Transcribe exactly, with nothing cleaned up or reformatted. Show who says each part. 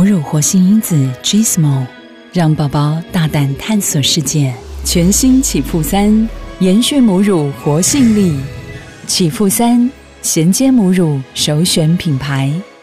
Speaker 1: 母乳活性因子 Gizmo， 让宝宝大胆探索世界。全新启复三，延续母乳活性力。启复三，衔接母乳首选品牌。